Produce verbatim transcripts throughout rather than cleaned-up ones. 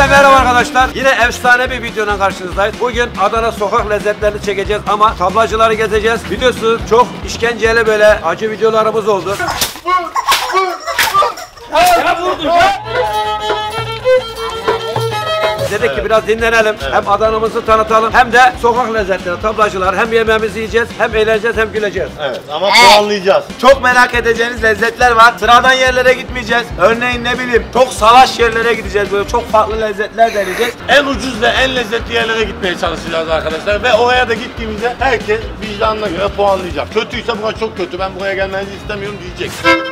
Hepinize merhaba arkadaşlar. Yine efsane bir videonun karşınızdayız. Bugün Adana sokak lezzetlerini çekeceğiz ama tablacıları gezeceğiz. Biliyorsunuz çok işkenceli böyle acı videolarımız oldu. Ya vurdun ya. Dedik evet. ki biraz dinlenelim. Evet. Hem Adana'mızı tanıtalım hem de sokak lezzetleri, tablacılar, hem yemeğimizi yiyeceğiz, hem eğleneceğiz, hem güleceğiz. Evet ama puanlayacağız. Çok merak edeceğiniz lezzetler var. Sıradan yerlere gitmeyeceğiz. Örneğin ne bileyim çok salaş yerlere gideceğiz. Böyle çok farklı lezzetler deneyeceğiz. En ucuz ve en lezzetli yerlere gitmeye çalışacağız arkadaşlar. Ve oraya da gittiğimizde herkes vicdanına göre puanlayacak. Kötüyse burası çok kötü, ben buraya gelmenizi istemiyorum diyecek.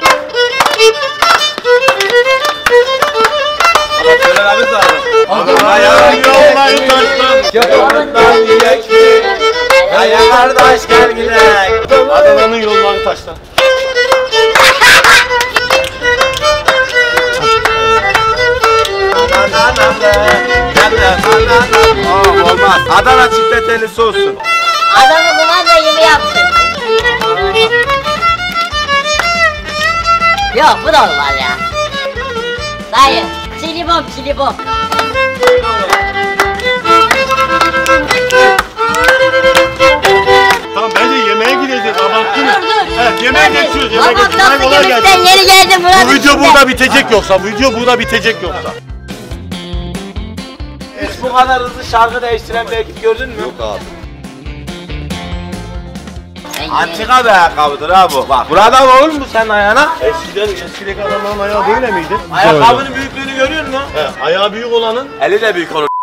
Söylememiz lazım. Adana'ya yollayın taştan. Yaparından yiyek mi? Hayır kardeş gel gidelim. Adana'nın yolları taştan. Oh, olmaz. Adana çifteteli olsun. Adana kumanda yemi yaptı. Yok bu da olmaz ya. Dayı, çilibom çilibom. Tamam bence yemeğe gideceğiz, abarttınız. Dur dur. Evet, yemeğe geçiyoruz, yemeğe Babam geçiyoruz. nasıl Kolay yemekten gelsin. yeri geldi Murat. Bu video burada bitecek yoksa, bu video burada bitecek yoksa. Hiç bu kadar hızlı şarkı değiştiren bir ekip gördün mü? Yok abi. Antika bir ayakkabıdır ha bu. Bak buradan olur mu senin ayağına? Eskiden, eskideki adamların ayağı böyle miydi? Ayakkabının büyüklüğünü görüyor musun? He, ayağı büyük olanın. Eli de büyük olur.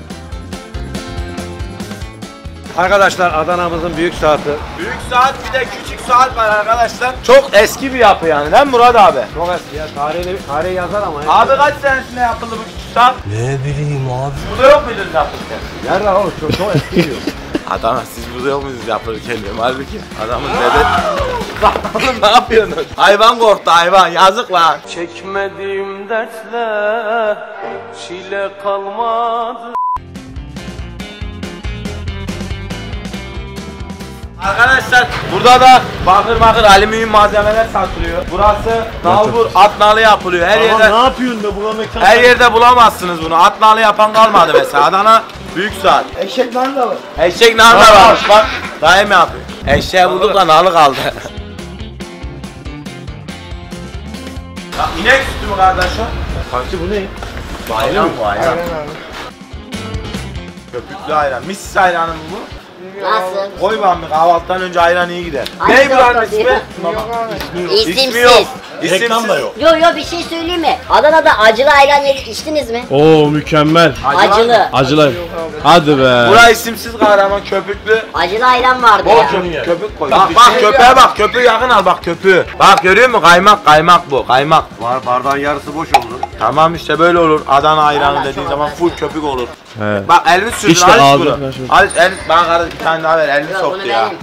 Arkadaşlar Adana'mızın büyük saati. Büyük saat bir de küçük saat var arkadaşlar. Çok eski bir yapı yani değil mi Murat abi? Çok eski ya. Tarihini, tarihi yazar ama. Ya. Abi kaç senesinde yapıldı bu küçük saat? Ne bileyim abi. Burada yok muydunuz yapılırken? Nerede oğlum? Çok, çok eski diyor. Adana siz burada yok muydunuz yapılırken diyorum. Halbuki adamın dede... Bak oğlum ne yapıyorsun? Hayvan korktu hayvan, yazık lan. Çekmediğim dertle çile kalmadı. Arkadaşlar burada da bakır bakır alüminyum malzemeler satılıyor. Burası nalbur atnalı yapılıyor. Her Ama yerde ne yapıyorsun be, bu mekan? her yerde bulamazsınız bunu. Atnalı yapan kalmadı mesela. Adana büyük saat. Eşek nar da var. Eşek nar da varmış bak. Daim yapıyor. Eşeği bulduk da nalı kaldı. Ya inek sütü mü kardeşim? Sanki bu ne? Ayran bu ayran. Köpüklü ayran. Mis ayranı mı bu? Nasıl? Koy bana bir kahvaltıdan önce ayran iyi gider. Hangi Ne buranın doktor ismi? diyor? İsmi İsimsiz. yok. Reklam da yok. Yo yo bir şey söyleyeyim mi? Adana'da acılı ayran yedi, içtiniz mi? Oo mükemmel. Acılı. Acılar. Hadi be. Bura isimsiz kahraman köpüklü. Acılı ayran vardı Bol ya. köpük, köpük koy. Bak bak köpeğe bak, köpüğü yakın al bak köpüğü. Bak görüyor musun? Kaymak kaymak bu. Kaymak. Var, bardağın yarısı boş oldu. Tamam işte böyle olur. Adana ayranı dediğin zaman full köpük olur. Evet. Bak elini sürdün İşte al ağzı bunu. falan şöyle. Al el, bana kardeş bir tane daha ver elini Yok, soktu bunu ya.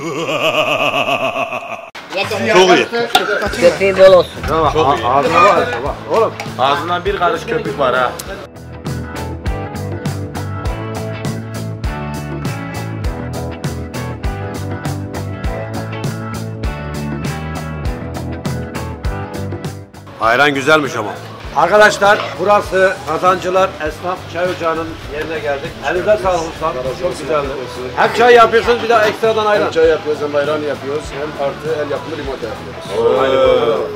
Yeter. Çok iyi. Köpüğü bol olsun. Bak, Çok iyi. ağzına bak, bak. Oğlum. Ağzından bir karış köpük var ha. Ayran güzelmiş ama. Arkadaşlar burası Kazancılar Esnaf Çay Ocağı'nın yerine geldik. Elinize sağlık ustam. Çok güzeldi. Hem çay yapıyorsunuz bir de ekstradan ayran. Hem çay yapıyoruz hem ayran yapıyoruz hem artı el yapımı limonata yapıyoruz.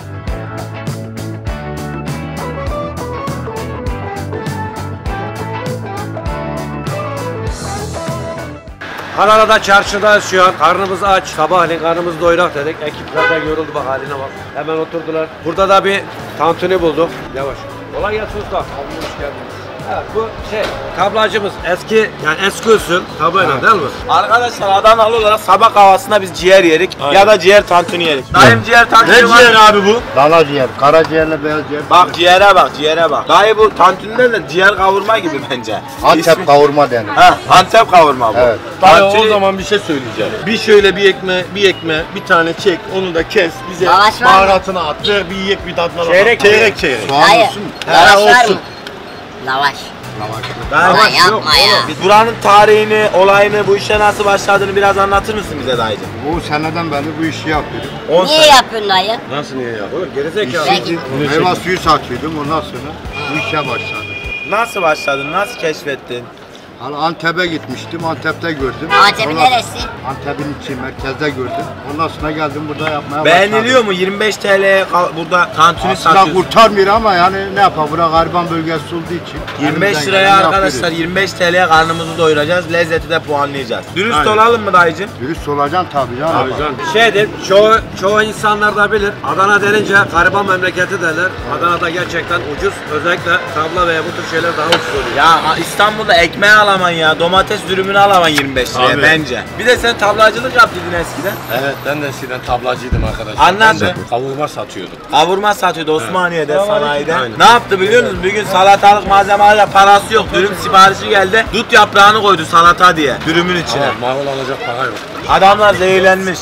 Kanalada çarşıda şu an karnımız aç. Sabahleyin karnımız doyurak dedik. Ekip zaten yoruldu bak haline bak. Hemen oturdular. Burada da bir tantuni bulduk. Yavaş. Kolay gelsin usta. Abi hoş geldiniz. Evet bu şey tablacımız eski yani eski usul tablayla değil mi? Arkadaşlar Adanalı olarak sabah kahvaltısında biz ciğer yerik ya da ciğer tantuni yerik. Dayım ciğer tantuni Ne var. ciğer abi bu? Dana ciğer, karaciğerle beyaz ciğer. Bak ciğere bak ciğere bak. Dayı bu tantuniler de ciğer kavurma gibi bence. Antep İsmi- kavurma denir. Ha, Antep kavurma bu. Evet. Dayı Tantuni- o zaman bir şey söyleyeceğim. Bir şöyle bir ekme, bir ekme, bir tane çek, onu da kes, bize Lavaş var mı? baharatını at, ver bir yiyek bir tadına bakalım. Çeyrek, çeyrek. çeyrek. Soğan Hayır. olsun mu? Lavaş He, var olsun. mı? Lavaş. Ben- Ulan yapma ya. Biz buranın tarihini, olayını, bu işe nasıl başladığını biraz anlatır mısın bize dayıcım? Bu seneden beri bu işi yapıyorum. on Niye sene. yapıyorsun dayı? Nasıl niye ya? Oğlum gerizekalı. Peki. Meyve suyu satıyordum ondan sonra bu işe başladım. Nasıl başladın? Nasıl keşfettin? Hani Antep'e gitmiştim, Antep'te gördüm. Antep'in Ondan- neresi? Antep'in içi, merkezde gördüm. Ondan sonra geldim burada yapmaya Beğeniliyor mu? yirmi beş T L'ye kal- burada tantuni Aslında satıyorsun. kurtarmıyor ama yani ne yapalım, bura gariban bölgesi olduğu için. yirmi beş elimizden liraya geleni arkadaşlar yapıyoruz. yirmi beş T L'ye karnımızı doyuracağız. Lezzeti de puanlayacağız. Dürüst Aynen. olalım mı dayıcım? Dürüst olacaksın tabii canım. Şeydir, çoğu, çoğu insanlar da bilir. Adana denince gariban memleketi derler. Adana'da gerçekten ucuz. Özellikle tabla veya bu tür şeyler daha ucuz oluyor. Ya İstanbul'da ekmeği alaman ya. Domates dürümünü alaman yirmi beş liraya Abi. bence. Bir de sen tablacılık yaptıydın eskiden. Evet ben de eskiden tablacıydım arkadaşlar. Anlat. Ben de kavurma satıyordum. Kavurma satıyordu Osmaniye'de, sanayide. Aynen. Ne yaptı biliyor musunuz? Bir gün salatalık malzemelerle parası yok. Dürüm siparişi geldi. Dut yaprağını koydu salata diye. Dürümün içine. Ama marul alacak para yok. Adamlar zehirlenmiş.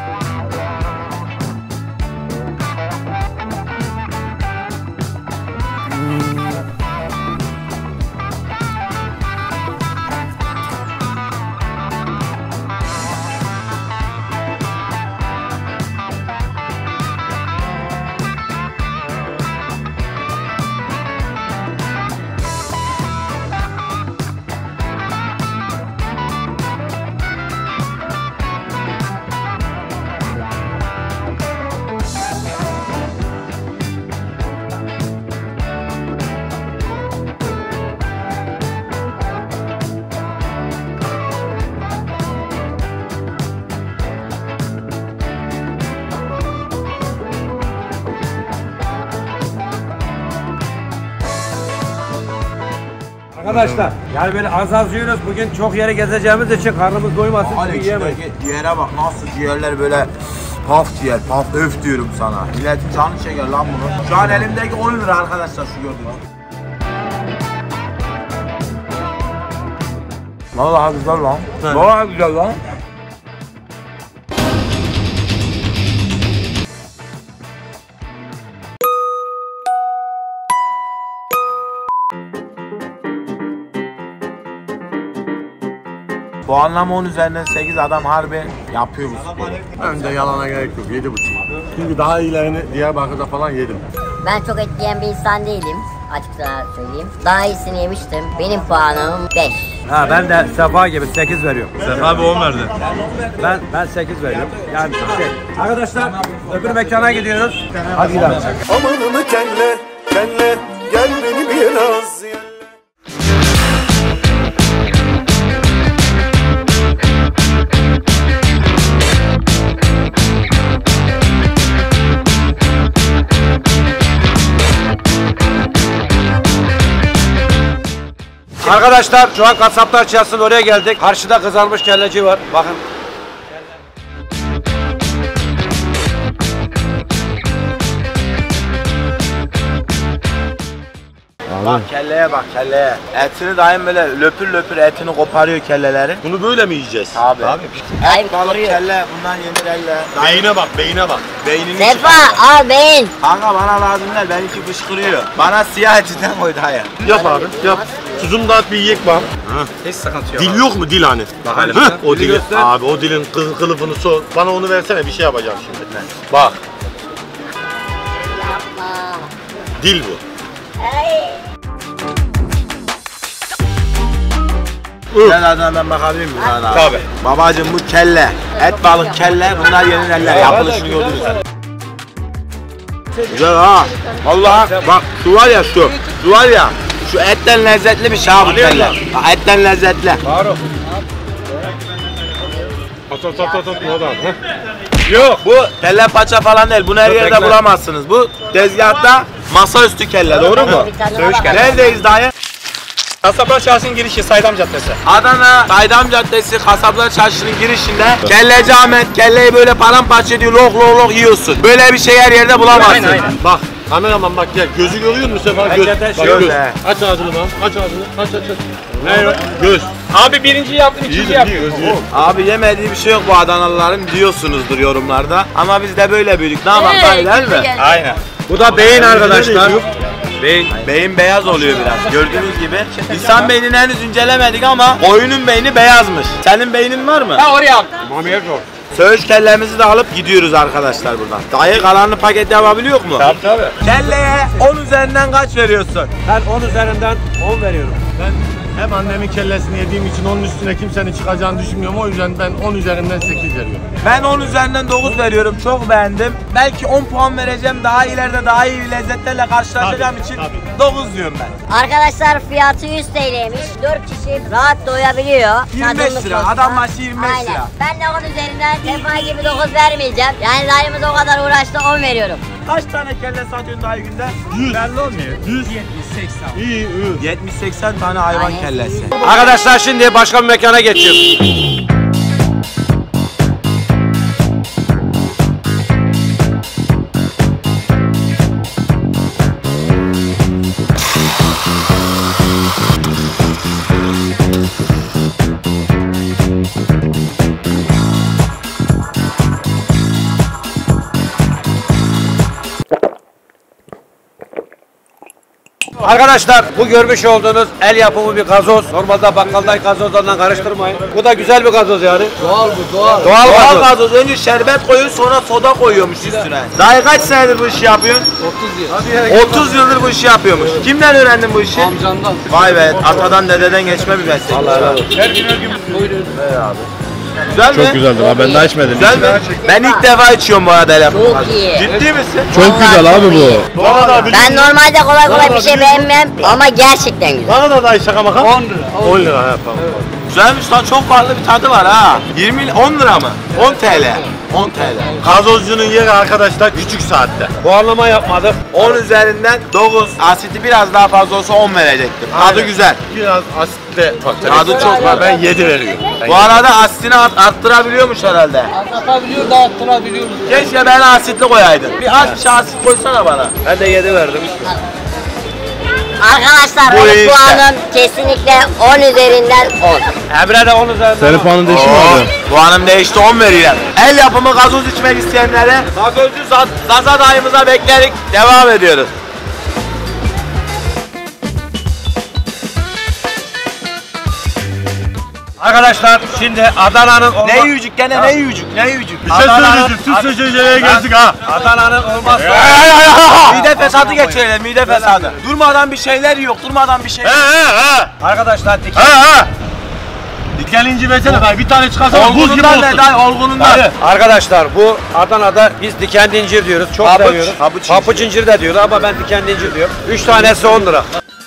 Arkadaşlar yani böyle az az yiyoruz. Bugün çok yere gezeceğimiz için karnımız doymasın. Ali Çünkü yiyemeyiz. ciğere bak nasıl ciğerler böyle paf ciğer, paf öf diyorum sana. Milletin canı çeker lan bunu. Şu an elimdeki on lira arkadaşlar şu gördüğünüz. Vallahi güzel lan. Vallahi güzel lan. Puanlama on üzerinden sekiz adam harbi yapıyor bu sporu. Bence yalana gerek yok. Yedi buçuk. Çünkü daha iyilerini Diyarbakır'da falan yedim. Ben çok et yiyen bir insan değilim. Açıkça söyleyeyim. Daha iyisini yemiştim. Benim puanım beş. Ha ben de Sefa gibi sekiz veriyorum. Sefa abi on verdi. Ben ben sekiz veriyorum. Yani şey. Arkadaşlar öbür mekana gidiyoruz. Hadi gidelim. Amanını kelle, kelle, gel beni biraz yelle. Arkadaşlar şu an Kasaplar Çarşısı'nın oraya geldik. Karşıda kızarmış kelleci var. Bakın. Bak kelleye bak kelleye. Etini daim böyle löpür löpür etini koparıyor kelleleri. Bunu böyle mi yiyeceğiz? Abi. Abi. Et, balık, kelle bundan yenir elle. Beyine bak, beyine bak. Beynini Sefa çıkar. al beyin. Kanka bana lazım değil, benimki fışkırıyor. Bana siyah etinden koy dayı. Yap abi, yap. Tuzunu da at bir yiyek bak. Hiç sıkıntı yok. Dil yok mu dil hani? Bakalım. Heh, o Dili dili. göster. Abi o dilin kıl, kılıfını sor. Bana onu versene bir şey yapacağım şimdi. Bak. Dil bu. Gel adına ben bakabilir miyim sana? Tabii. Babacım bu kelle. Et balık kelle bunlar yenir eller. Yapılışını gördünüz. Güzel ha. Vallahi bak şu var ya şu. Şu var ya. Şu etten lezzetli bir şey bu kelle. Bak, etten lezzetli. Faruk. At at at at at o adam. Yok bu kelle paça falan değil. Bunu her yerde bekle. bulamazsınız. Bu tezgahta masaüstü kelle doğru mu? Söğüş kelle. Neredeyiz dayı? Kasaplar Çarşı'nın girişi Saydam Caddesi. Adana Saydam Caddesi Kasaplar Çarşı'nın girişinde Kelleci Ahmet kelleyi böyle paramparça ediyor, lok lok lok yiyorsun. Böyle bir şey her yerde bulamazsın. Aynen aynen. Bak kameraman bak gel gözü görüyor musun Sefa? Göz. Hakikaten Bak, göz göz. he. Aç ağzını lan. Aç ağzını. Aç aç aç. Ne? Göz. Abi birinciyi yaptın, ikinciyi İyi yaptın. iyi göz iyi. Abi yemediği bir şey yok bu Adanalıların diyorsunuzdur yorumlarda. Ama biz de böyle büyüdük. Ne yapalım dayı değil mi? Aynen. Bu da beyin arkadaşlar. Beyin. Beyin beyaz oluyor biraz gördüğünüz gibi. İnsan beynini henüz incelemedik ama koyunun beyni beyazmış. Senin beynin var mı? Ha oraya al. Mamiye sor. Söğüş kellemizi de alıp gidiyoruz arkadaşlar buradan. Dayı kalanını paket yapabiliyor mu? Tabii tabii. Kelleye on üzerinden kaç veriyorsun? Ben on üzerinden on veriyorum. Ben hem annemin kellesini yediğim için onun üstüne kimsenin çıkacağını düşünmüyorum. O yüzden ben on üzerinden sekiz veriyorum. Ben on üzerinden dokuz veriyorum. Çok beğendim. Belki on puan vereceğim. Daha ileride daha iyi lezzetlerle karşılaşacağım Tabii, için tabii. dokuz diyorum ben. Arkadaşlar fiyatı yüz T L'ymiş. dört kişi rahat doyabiliyor. yirmi beş Tadımlık lira. olsa. Adam başı yirmi beş Aynen. lira. Ben de on üzerinden Sefa gibi dokuz vermeyeceğim. Yani dayımız o kadar uğraştı, on veriyorum. Kaç tane kelle satıyorsun dayı günde? yüz. Belli olmuyor. yüz. yetmiş seksen. İyi iyi. yetmiş seksen tane hayvan Aynen. kellesi. Arkadaşlar şimdi başka bir mekana geçiyoruz. Arkadaşlar bu görmüş olduğunuz el yapımı bir gazoz. Normalde bakkaldaki gazozlarla karıştırmayın. Bu da güzel bir gazoz yani. Doğal bu doğal. Doğal Doğal gazoz. gazoz. Önce şerbet koyuyor sonra soda koyuyormuş üstüne. Dayı kaç senedir bu işi yapıyorsun? Hadi yere otuz yıldır bu işi yapıyormuş. Kimden öğrendin bu işi? amcandan. Vay be, atadan dededen geçme bir meslek. Allah helal olsun. Her gün her gün. Buyurun. Güzel mi? Çok güzeldir abi, ben daha içmedim. Güzel mi? Ben ilk defa içiyorum bu arada el yapımı Çok gazoz. iyi. Ciddi misin? Çok güzel abi bu. Bana da bir Ben normalde kolay kolay bir şey beğenmem ama gerçekten güzel. Bana da dayı şaka maka. on lira. on lira ha tamam. Güzelmiş lan, çok farklı bir tadı var ha. yirmi on lira mı? on T L. on T L. Gazozcunun yeri arkadaşlar küçük saatte. Puanlama yapmadık. on üzerinden dokuz. Asiti biraz daha fazla olsa on verecektim. Tadı Aynen. güzel. Biraz asitte Tadı çok var. Ben yedi veriyorum. Bu arada asitini art- arttırabiliyormuş herhalde. Atabiliyor, dağıttırabiliyoruz. Keşke ben asitli koyaydın. Bir az bir şey asit koysana bana. Ben de yedi verdim. Arkadaşlar Bu benim iyi puanım kesinlikle on üzerinden on. Emre de on üzerinden Senin on. puanın değişti mi Oo, abi? puanım değişti, on veriyorum. El yapımı gazoz içmek isteyenlere gazozcu Zaz- Zaza dayımıza beklerik. Devam ediyoruz. Arkadaşlar şimdi Adana'nın olma... Ne yücük gene ne yücük ne yücük. Bir şey söyleyeceğim. Tüm seçeneğe gezdik ha. Adana'nın olmazsa... Mide fesadı geçirelim, mide fesadı. Durmadan bir şeyler yiyor, durmadan bir He şeyler. he he. Arkadaşlar diken... He he. Diken inci versene dayı. Bir tane çıkarsa buz gibi Olgunundan olsun. ne day, olgunundan. Dayı. Arkadaşlar bu Adana'da biz dikenli incir diyoruz. Çok Papuç, seviyoruz. papuç Papuç incir de diyorlar ama ben dikenli incir diyorum. üç tanesi on lira.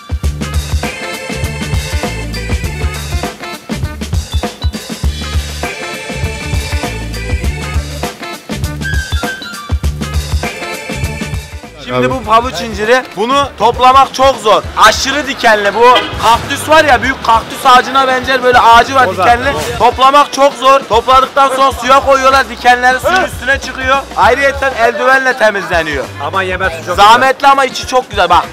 Şimdi bu pabuç inciri, bunu toplamak çok zor. Aşırı dikenli. Bu kaktüs var ya, büyük kaktüs ağacına benzer böyle ağacı var dikenli. Toplamak çok zor. Topladıktan sonra suya koyuyorlar, dikenleri suyun üstüne çıkıyor. Ayrıyeten eldivenle temizleniyor. Ama yemesi çok Zahmetli ama içi çok güzel bak.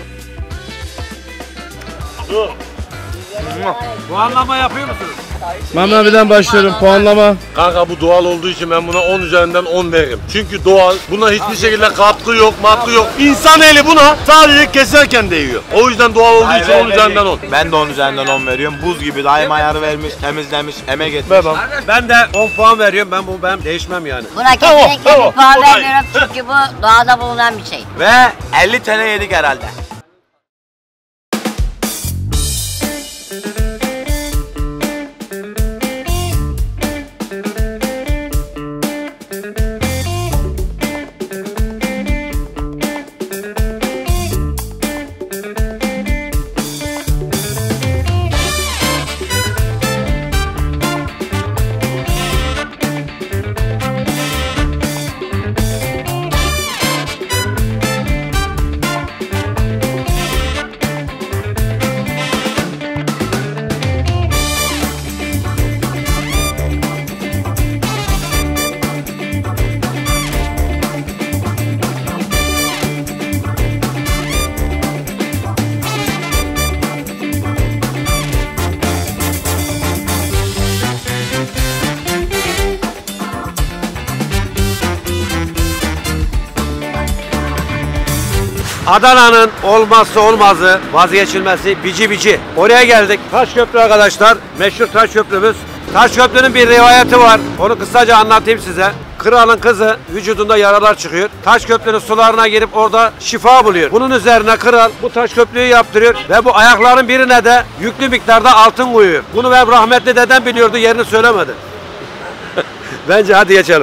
güzel. Puanlama yapıyor musunuz? Ben abiden başlıyorum, puanlama. Kanka bu doğal olduğu için ben buna on üzerinden on veririm. Çünkü doğal, buna hiçbir şekilde katkı yok, matkı yok. İnsan eli buna sadece keserken değiyor. O yüzden doğal olduğu için on üzerinden on. Ben de on üzerinden on veriyorum. Buz gibi daim ayarı vermiş, temizlemiş, emek etmiş. Ben de on puan veriyorum. Ben bu ben değişmem yani. Buna kesinlikle tamam, bir puan o da iyi. vermiyorum çünkü bu doğada bulunan bir şey. Ve elli T L yedik herhalde. Adana'nın olmazsa olmazı, vazgeçilmezi bici bici. Oraya geldik. Taşköprü arkadaşlar. Meşhur Taşköprümüz. Taşköprü'nün bir rivayeti var. Onu kısaca anlatayım size. Kralın kızı vücudunda yaralar çıkıyor. Taşköprünün sularına girip orada şifa buluyor. Bunun üzerine kral bu taşköprüyü yaptırıyor ve bu ayakların birine de yüklü miktarda altın koyuyor. Bunu benim rahmetli dedem biliyordu, yerini söylemedi. Bence hadi geçelim.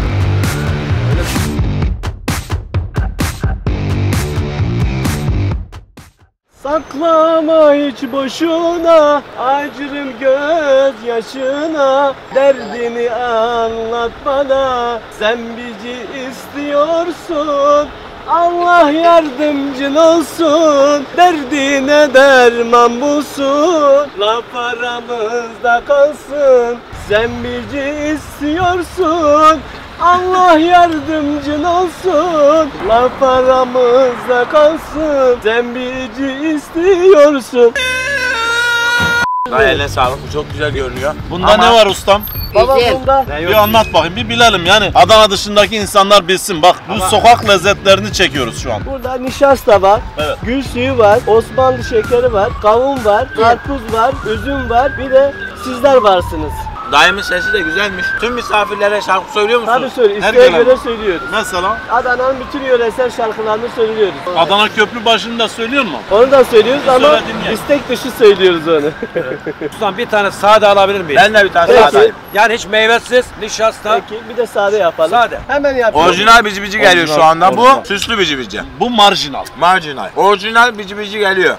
Saklama hiç boşuna, acırım göz yaşına. Derdini anlat bana, sen bizi istiyorsun. Allah yardımcın olsun, derdine derman bulsun. Laf aramızda kalsın, sen bizi istiyorsun. Allah yardımcın olsun, laf aramızda kalsın, sen bizi istiyorsun. Dayı eline sağlık, bu çok güzel görünüyor. Bunda Ama ne var ustam? Baba bunda Bir anlat bakayım, bir bilelim yani. Adana dışındaki insanlar bilsin. Bak bu sokak lezzetlerini çekiyoruz şu an. burada nişasta var, Evet. gül suyu var, Osmanlı şekeri var, kavun var, karpuz var, üzüm var, bir de sizler varsınız. dayımın sesi de güzelmiş. Tüm misafirlere şarkı söylüyor musun? Tabii söyle, Her isteğe gelen. göre söylüyoruz. Mesela Adana'nın bütün yöresel şarkılarını söylüyoruz. Adana köprü başında söylüyor mu? Onu da söylüyoruz ama söyle, dinle. istek dışı söylüyoruz onu. Ustam bir tane sade alabilir miyim? Ben de bir tane Peki. sağdayım. Yani hiç meyvesiz, nişasta. Peki bir de sade yapalım. Sade. Hemen yapalım. Orijinal bici bici geliyor şu Orijinal, anda. orijinal. Bu süslü bici bici. Bu marjinal. Marjinal. Orijinal bici bici geliyor.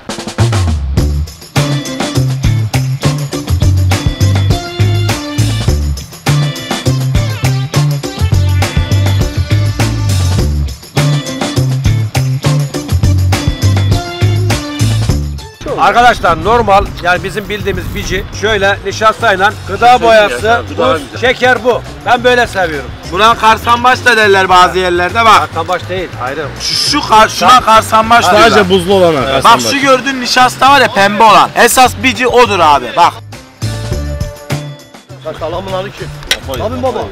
Arkadaşlar normal yani bizim bildiğimiz bici şöyle nişastayla gıda boyası, tuz, şeker bu. Ben böyle seviyorum. Buna karsambaç da derler bazı yerlerde bak. Kartambaç değil, ayrı. Şu, şu kar, şuna karsambaç diyorlar. Sadece buzlu olan. Bak şu gördüğün nişasta var ya pembe olan. Esas bici odur abi bak. Selamun aleyküm. Ne yapayım baba?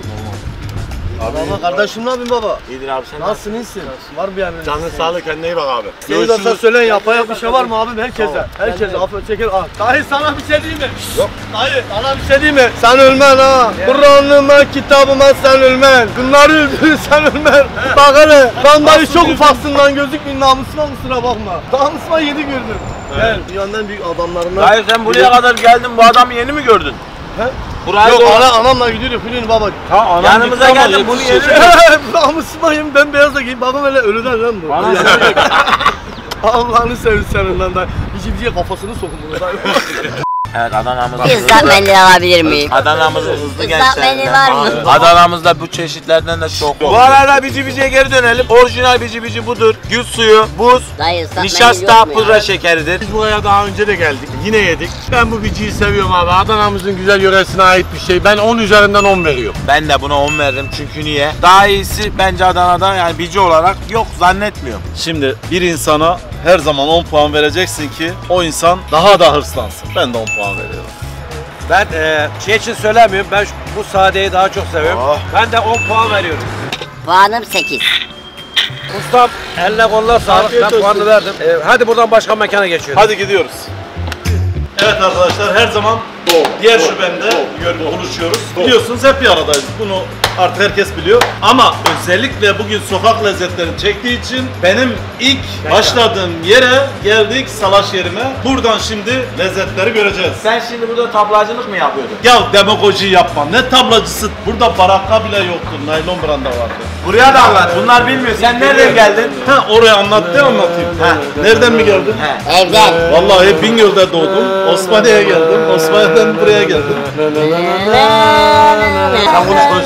Baba kardeşim ne yapayım baba? İyidir abi sen. Nasılsın iyisin? Var mı yani? Canın sağlık, kendine iyi bak abi. Görüşürüz. Söyleyin yapayak bir şey var mı abim herkese? Herkese afiyet çeker. Ah, dayı sana bir şey diyeyim mi? Yok. Dayı sana bir şey diyeyim mi? Sen ölmen ha. Kur'an'ıma kitabıma sen ölmen. Bunları öldürür sen ölmen. Bak hele lan dayı çok ufaksın lan gözükmeyin namusuma kusura bakma. Namusuma yeni gördüm. Gel dünyanın büyük adamlarından. Dayı sen buraya kadar geldin bu adamı yeni mi gördün? He? Buraya Yok doğru- ana, anamla gidiyoruz Hülün baba. Ha, yanımıza geldin bunu yeni mi? Namusuma ben beyaz da giyeyim babam öyle ölüden lan bu. Allah'ını seversen lan da. Bir şey kafasını sokun bunu da. Evet Adana'mız Islak mendil alabilir miyim? Adana'mız hızlı Islak mendil var mı? Adana'mızda bu çeşitlerden de çok. Bu arada bici biciye geri dönelim. Orijinal bici bici budur. Gül suyu, buz, Dayı ıslak mendil nişasta, yok mu ya? pudra şekeridir. Biz buraya daha önce de geldik. Yine yedik. Ben bu biciyi seviyorum abi. Adana'mızın güzel yöresine ait bir şey. Ben on üzerinden on veriyorum. Ben de buna on veririm çünkü niye? Daha iyisi bence Adana'da yani bici olarak yok zannetmiyorum. Şimdi bir insana her zaman on puan vereceksin ki o insan daha da hırslansın. Ben de on puan veriyorum. Ben e, şey için söylemiyorum, ben şu- bu sadeyi daha çok seviyorum. Oh. Ben de on puan veriyorum. Puanım sekiz. Ustam eline koluna sağlık, Afiyet ben olsun. puanı verdim. E, hadi buradan başka mekana geçiyoruz. Hadi gidiyoruz. Evet arkadaşlar her zaman diğer şubemde gör- buluşuyoruz. Biliyorsunuz hep bir aradayız. Bunu artık herkes biliyor. Ama özellikle bugün sokak lezzetlerini çektiği için benim ilk başladığım yere geldik, salaş yerime. Buradan şimdi lezzetleri göreceğiz. Sen şimdi burada tablacılık mı yapıyordun? Ya demagoji yapma. Ne tablacısı? Burada baraka bile yoktu. Naylon branda vardı. Buraya da anlat. Bunlar bilmiyor. Sen nereden geldin? Ha oraya anlat de anlatayım. Ha. Nereden mi geldin? He. Evden. Vallahi Bingöl'de doğdum. Osmaniye'ye geldim. Osmaniye'den buraya geldim. Sen konuş konuş.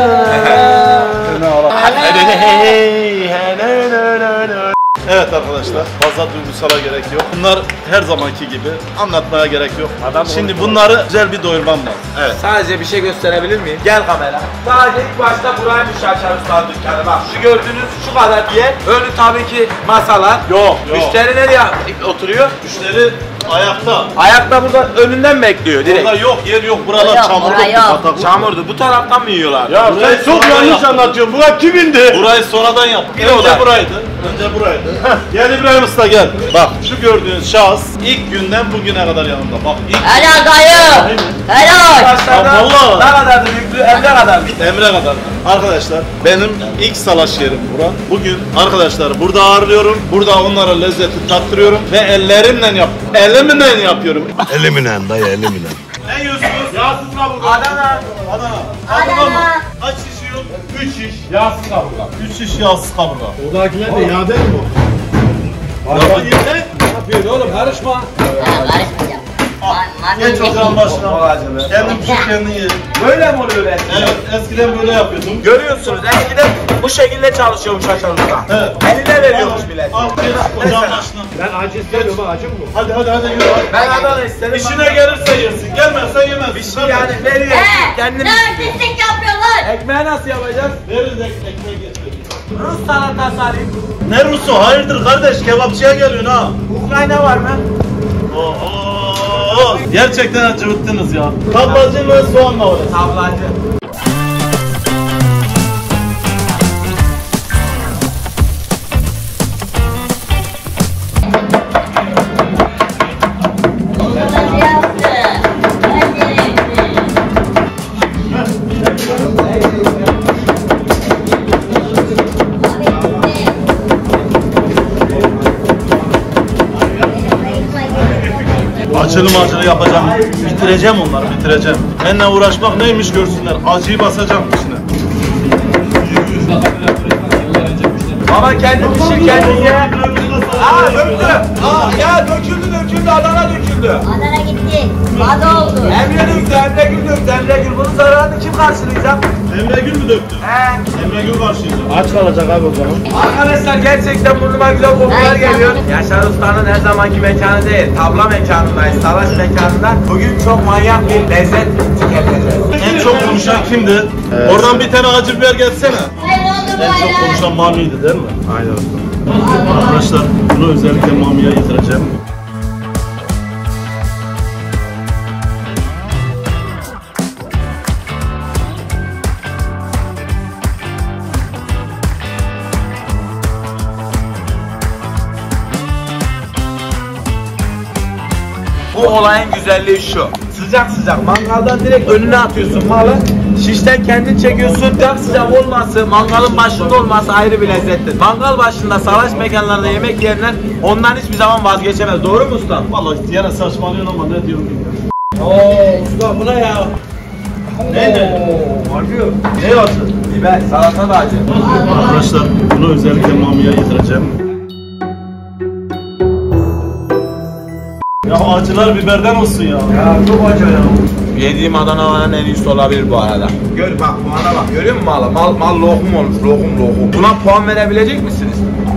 Evet arkadaşlar, fazla duygusala gerek yok. Bunlar her zamanki gibi, anlatmaya gerek yok. Şimdi bunları güzel bir doyurmam lazım. Evet. Sadece bir şey gösterebilir miyim? Gel kamera. Sadece ilk başta buraya müşahşar ustanın dükkanı. Bak şu gördüğünüz şu kadar yer. Önü tabii ki masalar. Yok, yok. Müşteri nereye oturuyor? Müşteri Ayakta. Ayakta burada önünden bekliyor direkt. Burada yok, yer yok. Buralar Yok, çamurlu. bura yok. bataklık. Çamurdu. Bu taraftan mı yiyorlar? Ya sen çok yanlış anlatıyorsun. Burak kimindi? Burayı sonradan yaptık. Bir Önce oda. buraydı. Önce buraydı. Heh, gel İbrahim Usta gel. Bak şu gördüğünüz şahıs ilk günden bugüne kadar yanımda. Bak ilk Helal dayı. Helal. Başlarda Ya vallahi. ne kadardı büyüklüğü? Emre kadar. Emre kadar. Arkadaşlar benim ilk salaş yerim bura. Bugün arkadaşlar burada ağırlıyorum. Burada onlara lezzeti tattırıyorum ve ellerimle yap. Elimle yapıyorum. Eliminen dayı eliminen. Ne yiyorsunuz? Yağsız kaburga. Adana. Adana. Adana. Kaç şiş yiyorsun? üç şiş. Yağsız kaburga. üç şiş yağsız kaburga. Oradakiler de yağ değil mi bu? Ya yine Ne yapıyorsun oğlum karışma. Ha, karışmayacağım. Ma- geç madem ocağın geçti. başına. Kendin pişir kendin ye. Böyle mi oluyor eskiden? Evet eskiden böyle yapıyordum. Görüyorsunuz eskiden bu şekilde çalışıyormuş aşağıda. Evet. Eline veriyormuş bile. Al geç ocağın başına. Ben acı istemiyorum ha, acı mı? Hadi hadi hadi yürü. Ben Adana istedim. İşine gelirse yersin. Gelmezse yemezsin. Bir şey yani veriyor. He, Kendini ne artistlik yapıyorlar. ekmeği nasıl yapacağız? Veririz ek- ekmeği getiririz. Rus salatası alayım. Ne Rusu? Hayırdır kardeş? Kebapçıya geliyorsun ha. Ukrayna var mı? Oo, gerçekten acıvıttınız ya. Tablacı ve soğanla var. Tablacı. Nasıl yaptı? Becerikli. Acılı macılı yapacağım. Bitireceğim onları bitireceğim. Benimle uğraşmak neymiş görsünler. Acıyı basacağım içine. Baba kendi pişir kendi ye. Aa döktü. Aa ya döküldü döküldü Adana döküldü. Adana gitti. Fazla oldu. Emre döktü Emre Gül döktü Emre Gül. Bunun zararını kim karşılayacak? Emre Gül mü döktü? He. Emre Gül karşıydı. Aç kalacak abi o zaman. Arkadaşlar gerçekten burnuma güzel kokular Ay, geliyor. canım. Yaşar Usta'nın her zamanki mekanı değil, tabla mekanındayız, savaş mekanında. Bugün çok manyak bir lezzet tüketeceğiz. En çok konuşan kimdi? Oradan bir tane acı biber gelsene. Hayır oldu bu En çok ayran. konuşan Mami'ydi değil mi? Aynen usta. Arkadaşlar bunu özellikle Mami'ye getireceğim. Bu olayın güzelliği şu. Sıcak sıcak mangaldan direkt önüne atıyorsun malı. Şişten kendin çekiyorsun. Sıcak sıcak olması, mangalın başında olması ayrı bir lezzettir. Mangal başında savaş mekanlarında yemek yiyenler ondan hiçbir zaman vazgeçemez. Doğru mu usta? Vallahi yine saçmalıyorsun ama ne diyorum bilmiyorum. Oo usta bu ne ya? Neydi? Acı. Ne acı? Biber, salata da acı. Arkadaşlar bunu özellikle Mami'ye getireceğim. Ya acılar biberden olsun ya. Ya çok acı ya. Yediğim Adana'nın en iyisi olabilir bu arada. Gör bak puana bak. Görüyor musun malı? Mal, mal lokum olmuş. Lokum lokum. Buna puan verebilecek misiniz?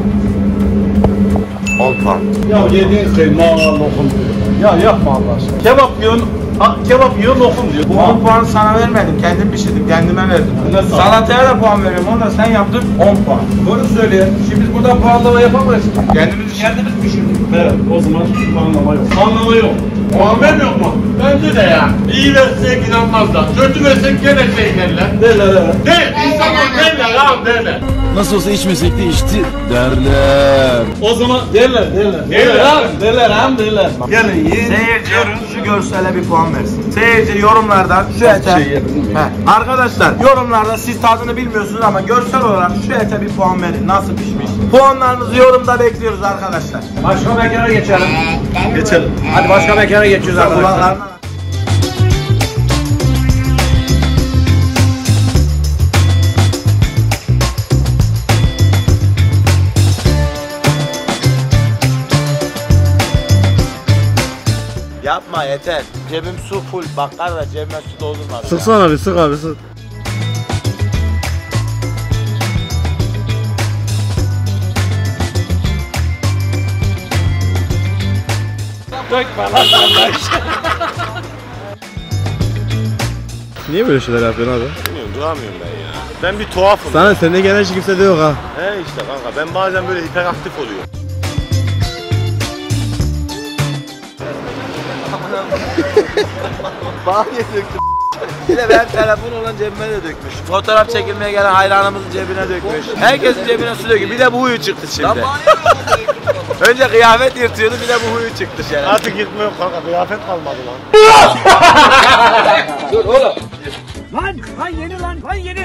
on puan. Ya yediğin şey mal lokum diyor. Ya yapma Allah aşkına. Kebap yiyorsun, ha, kebap yiyorsun lokum diyor. Bu on puanı sana vermedim. Kendim pişirdim. Kendime verdim. Ne sağ ol. Salataya da puan veriyorum. Onu da sen yaptın. on puan. Doğru söylüyor. Şimdi biz burada puanlama yapamayız. Kendimiz kendimiz pişirdik. Evet, o zaman puanlama yok. Puanlama yok. Puan vermiyor mu? Bence de ya. İyi versek inanmazlar. Kötü versek gene şey derler. Derler evet. Der, insanlar derler abi derler. Nasıl olsa içmesek de içti derler. O zaman derler, derler. Derler abi. Derler hem derler. Gelin yiyin. Seyirci şu görsele bir puan versin. Seyirci yorumlardan şu ete. He. Arkadaşlar yorumlarda siz tadını bilmiyorsunuz ama görsel olarak şu ete bir puan verin. Nasıl pişmiş? Puanlarınızı yorumda bekliyoruz arkadaşlar. Başka mekana geçelim. Geçelim. Hadi başka mekana geçiyoruz arkadaşlar. Kulaklarına- Yapma yeter. Cebim su full. Bak kardeş cebime su doldurmadı. Sıksana bir sık abi sık. Niye böyle şeyler yapıyorsun abi? Bilmiyorum duramıyorum ben ya. Ben bir tuhafım. Sana sende genel hiç kimse de yok ha. He işte kanka ben bazen böyle hiperaktif oluyorum. Bana niye döktün? Bir de benim telefon olan cebime de dökmüş. Fotoğraf çekilmeye gelen hayranımızın cebine dökmüş. Herkesin cebine su döküyor. Bir de bu huyu çıktı şimdi. Önce kıyafet yırtıyordu, bir de bu huyu çıktı şimdi. Artık yırtmıyor kanka, kıyafet kalmadı lan. Dur oğlum. Lan lan yeni lan lan yeni.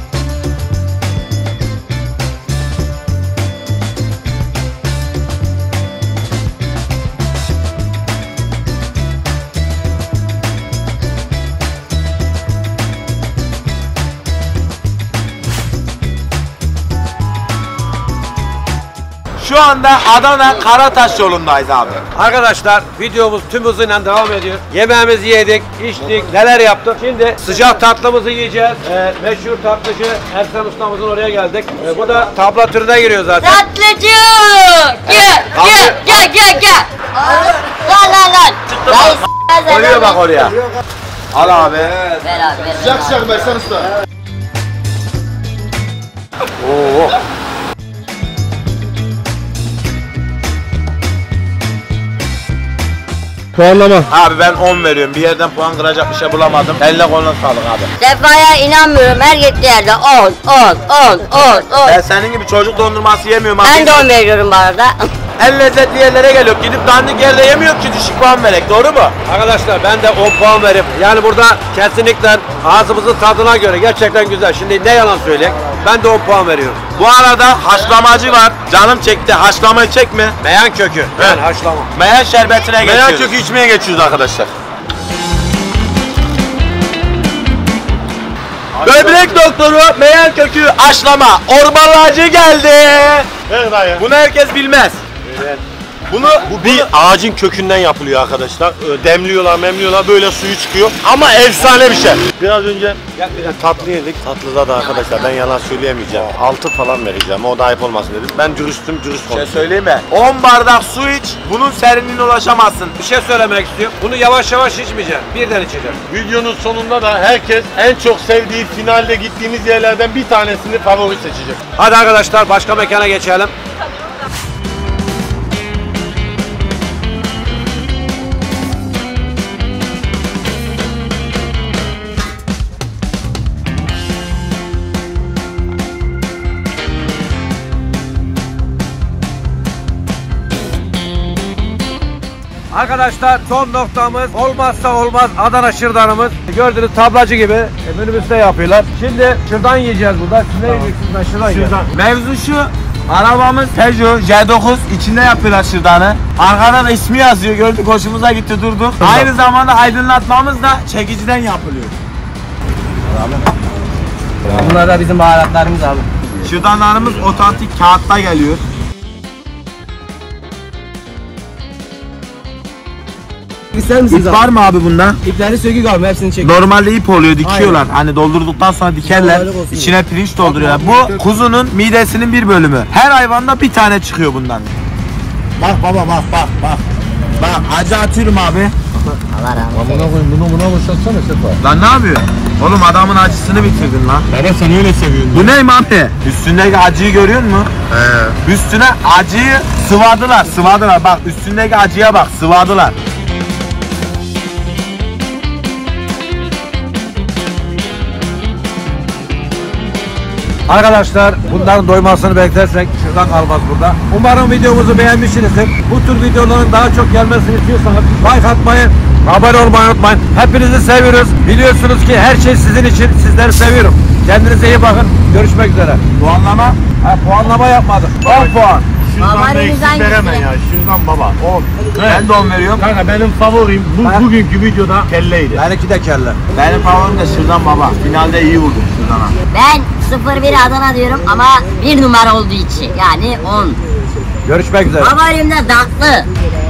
Şu anda Adana Karataş yolundayız abi. Arkadaşlar videomuz tüm hızıyla devam ediyor. Yemeğimizi yedik, içtik, neler yaptık. Şimdi sıcak tatlımızı yiyeceğiz. Ee, meşhur tatlıcı Ersen Ustamızın oraya geldik. Ee, bu da tabla türüne giriyor zaten. Tatlıcı! Gel, gel, gel, gel, gel. Lan lan lan. Dayı Koyuyor bak oraya. Al abi. Ver abi, ver. Sıcak sıcak versen usta. Oo. Puanlama. Abi ben on veriyorum. Bir yerden puan kıracak bir şey bulamadım. Elle koluna sağlık abi. Sefa'ya inanmıyorum. Her gittiği yerde on, on, on, on, on. Ben senin gibi çocuk dondurması yemiyorum abi. Ben de on veriyorum bu arada. En lezzetli yerlere geliyor. Gidip dandik yerde yemiyor ki düşük puan verek. Doğru mu? Arkadaşlar ben de on puan verip yani burada kesinlikle ağzımızın tadına göre gerçekten güzel. Şimdi ne yalan söyleyeyim. Ben de on puan veriyorum. Bu arada haşlamacı var. Canım çekti. Haşlamayı çekme. Meyan kökü. Ben haşlama. Meyan şerbetine geçiyoruz. Meyan kökü içmeye geçiyoruz arkadaşlar. Böbrek doktoru meyan kökü haşlama. Orbalacı geldi. Ver dayı. Bunu herkes bilmez. Bunu bu bir ağacın kökünden yapılıyor arkadaşlar. Ee, Demliyorlar, memliyorlar, böyle suyu çıkıyor. Ama efsane bir şey. Biraz önce tatlı yedik. Tatlıda da arkadaşlar ben yalan söyleyemeyeceğim. altı falan vereceğim. O da ayıp olmasın dedim. Ben dürüstüm, dürüst Bir şey konuşuyorum. söyleyeyim mi? on bardak su iç. Bunun serinliğine ulaşamazsın. Bir şey söylemek istiyorum. Bunu yavaş yavaş içmeyeceğim. Birden içeceğim. Videonun sonunda da herkes en çok sevdiği finalde gittiğimiz yerlerden bir tanesini favori seçecek. Hadi arkadaşlar başka mekana geçelim. Arkadaşlar son noktamız olmazsa olmaz Adana şırdanımız. Gördüğünüz tablacı gibi e, minibüste yapıyorlar. Şimdi şırdan yiyeceğiz burada. Siz ne yiyeceksiniz? Ben şırdan yiyeceğim. Mevzu şu. Arabamız Peugeot J dokuz, içinde yapıyorlar şırdanı. Arkada da ismi yazıyor, gördük, hoşumuza gitti, durduk. Aynı zamanda aydınlatmamız da çekiciden yapılıyor. Bunlar da bizim baharatlarımız abi. Şırdanlarımız otantik kağıtta geliyor. İster misiniz İp var mı abi bunda? İpleri sökük abi, hepsini çek. Normalde ip oluyor, dikiyorlar. Hani doldurduktan sonra dikerler. Kolaylık olsun İçine pirinç dolduruyorlar. Bu kuzunun midesinin bir bölümü. Her hayvanda bir tane çıkıyor bundan. Bak baba bak bak bak. Bak acı atıyorum abi. Allah razı olsun. Buna koyun, bunu buna boşaltsana Sefa. Lan ne yapıyorsun? Oğlum adamın acısını bitirdin lan. Baba sen öyle seviyorsun. Bu neyim abi? Üstündeki acıyı görüyor musun? He. Üstüne acıyı sıvadılar, sıvadılar. Bak üstündeki acıya bak, sıvadılar. Arkadaşlar bunların doymasını beklersek şuradan kalmaz burada. Umarım videomuzu beğenmişsinizdir. Bu tür videoların daha çok gelmesini istiyorsanız like atmayı, abone olmayı unutmayın. Hepinizi seviyoruz. Biliyorsunuz ki her şey sizin için. Sizleri seviyorum. Kendinize iyi bakın. Görüşmek üzere. Puanlama? Ha, puanlama yapmadım. on puan. Şuradan da Favoriniz eksik hangisi? veremem ya. Şuradan baba. on. Ben de on veriyorum. Kanka benim favorim bu Ben- bugünkü videoda kelleydi. Benimki de kelle. Benim favorim de şırdan baba. Finalde iyi vurdum şırdana. Ben sıfır bir Adana diyorum ama bir numara olduğu için. Yani on. Görüşmek üzere. Favorim de tatlı.